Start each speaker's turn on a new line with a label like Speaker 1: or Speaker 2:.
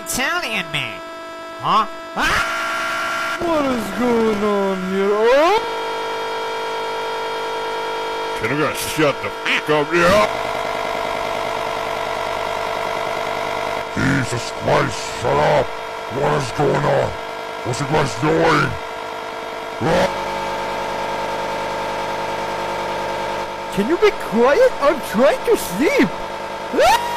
Speaker 1: Italian man. Huh? Ah!
Speaker 2: What is going on here? Oh!
Speaker 3: Can you guys shut the f*** up here?
Speaker 4: Jesus Christ, shut up! What is going on? What's you guys doing?
Speaker 2: Can you be quiet? I'm trying to sleep!